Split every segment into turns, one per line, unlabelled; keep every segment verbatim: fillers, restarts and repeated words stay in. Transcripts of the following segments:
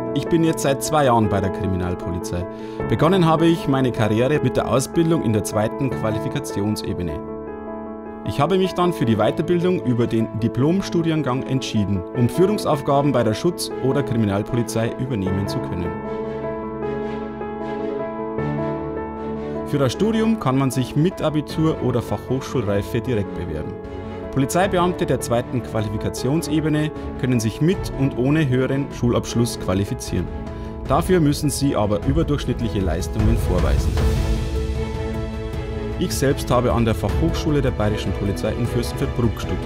Ich bin jetzt seit zwei Jahren bei der Kriminalpolizei. Begonnen habe ich meine Karriere mit der Ausbildung in der zweiten Qualifikationsebene. Ich habe mich dann für die Weiterbildung über den Diplomstudiengang entschieden, um Führungsaufgaben bei der Schutz- oder Kriminalpolizei übernehmen zu können. Für das Studium kann man sich mit Abitur oder Fachhochschulreife direkt bewerben. Polizeibeamte der zweiten Qualifikationsebene können sich mit und ohne höheren Schulabschluss qualifizieren. Dafür müssen sie aber überdurchschnittliche Leistungen vorweisen. Ich selbst habe an der Fachhochschule der Bayerischen Polizei in Fürstenfeldbruck studiert.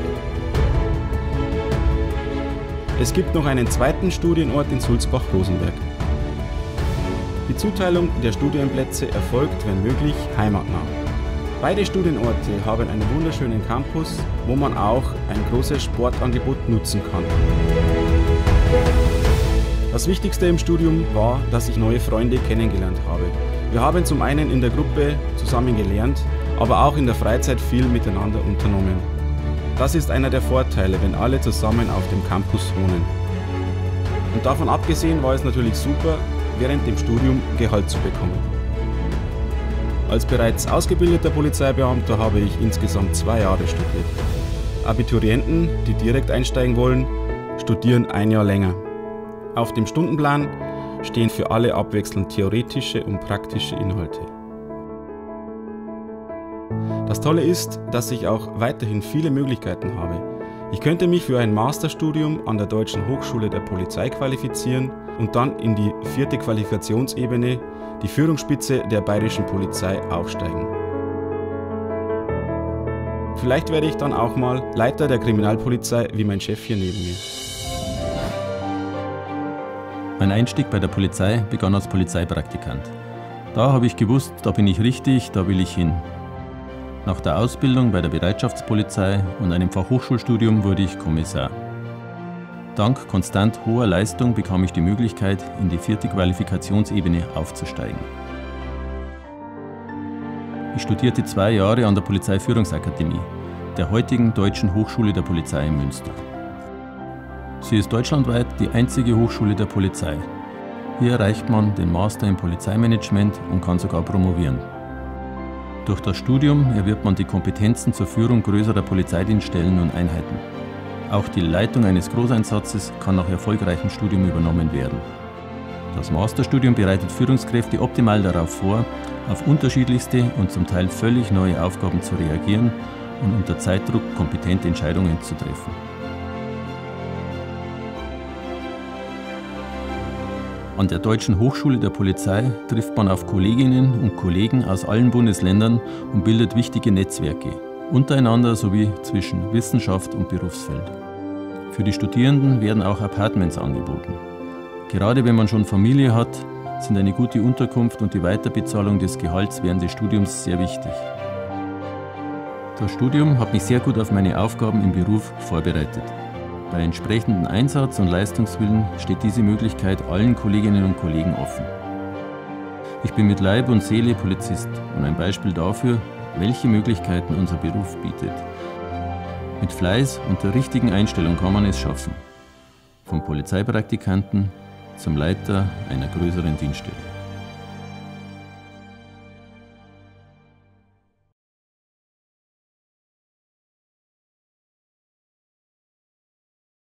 Es gibt noch einen zweiten Studienort in Sulzbach-Rosenberg. Die Zuteilung der Studienplätze erfolgt, wenn möglich, heimatnah. Beide Studienorte haben einen wunderschönen Campus, wo man auch ein großes Sportangebot nutzen kann. Das Wichtigste im Studium war, dass ich neue Freunde kennengelernt habe. Wir haben zum einen in der Gruppe zusammen gelernt, aber auch in der Freizeit viel miteinander unternommen. Das ist einer der Vorteile, wenn alle zusammen auf dem Campus wohnen. Und davon abgesehen war es natürlich super, während dem Studium Gehalt zu bekommen. Als bereits ausgebildeter Polizeibeamter habe ich insgesamt zwei Jahre studiert. Abiturienten, die direkt einsteigen wollen, studieren ein Jahr länger. Auf dem Stundenplan stehen für alle abwechselnd theoretische und praktische Inhalte. Das Tolle ist, dass ich auch weiterhin viele Möglichkeiten habe. Ich könnte mich für ein Masterstudium an der Deutschen Hochschule der Polizei qualifizieren und dann in die vierte Qualifikationsebene, die Führungsspitze der Bayerischen Polizei, aufsteigen. Vielleicht werde ich dann auch mal Leiter der Kriminalpolizei wie mein Chef hier neben mir.
Mein Einstieg bei der Polizei begann als Polizeipraktikant. Da habe ich gewusst, da bin ich richtig, da will ich hin. Nach der Ausbildung bei der Bereitschaftspolizei und einem Fachhochschulstudium wurde ich Kommissar. Dank konstant hoher Leistung bekam ich die Möglichkeit, in die vierte Qualifikationsebene aufzusteigen. Ich studierte zwei Jahre an der Polizeiführungsakademie, der heutigen Deutschen Hochschule der Polizei in Münster. Sie ist deutschlandweit die einzige Hochschule der Polizei. Hier erreicht man den Master im Polizeimanagement und kann sogar promovieren. Durch das Studium erwirbt man die Kompetenzen zur Führung größerer Polizeidienststellen und Einheiten. Auch die Leitung eines Großeinsatzes kann nach erfolgreichem Studium übernommen werden. Das Masterstudium bereitet Führungskräfte optimal darauf vor, auf unterschiedlichste und zum Teil völlig neue Aufgaben zu reagieren und unter Zeitdruck kompetente Entscheidungen zu treffen. An der Deutschen Hochschule der Polizei trifft man auf Kolleginnen und Kollegen aus allen Bundesländern und bildet wichtige Netzwerke, untereinander sowie zwischen Wissenschaft und Berufsfeld. Für die Studierenden werden auch Appartements angeboten. Gerade wenn man schon Familie hat, sind eine gute Unterkunft und die Weiterbezahlung des Gehalts während des Studiums sehr wichtig. Das Studium hat mich sehr gut auf meine Aufgaben im Beruf vorbereitet. Bei entsprechendem Einsatz und Leistungswillen steht diese Möglichkeit allen Kolleginnen und Kollegen offen. Ich bin mit Leib und Seele Polizist und ein Beispiel dafür, welche Möglichkeiten unser Beruf bietet. Mit Fleiß und der richtigen Einstellung kann man es schaffen. Vom Polizeipraktikanten zum Leiter einer größeren Dienststelle.